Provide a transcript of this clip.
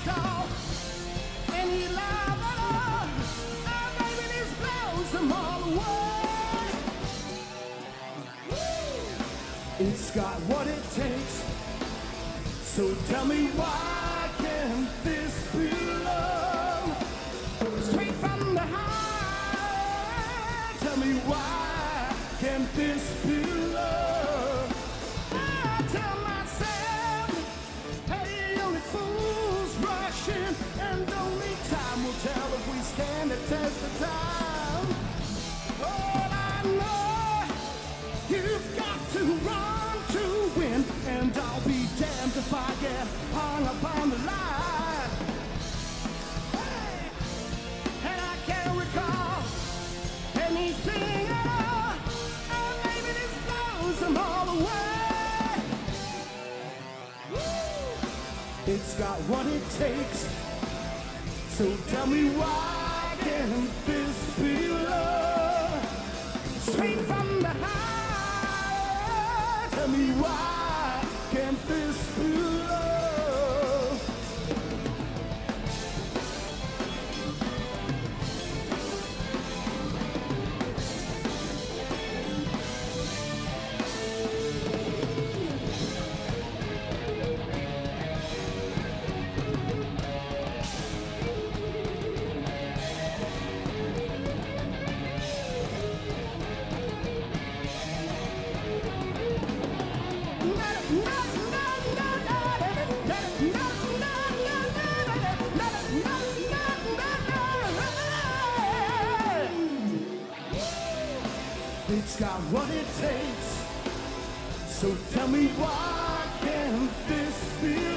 recall any love at all. Oh, baby, this blows them all away. It's got what it takes. So tell me, why can't this be love? Straight from the heart. Tell me, why can't this be love? I tell myself, hey, only fools rush in, and only time will tell if we stand the test of time. All I know, you've got to run to win, and I'll be damned if I get hung upon the line. Hey, and I can't recall anything at all. Oh, maybe this blows them all away. Woo. It's got what it takes. So tell me, why can't this be love? Straight from the heart. Tell me, why can't this be love? It's got what it takes. So tell me, why can't this be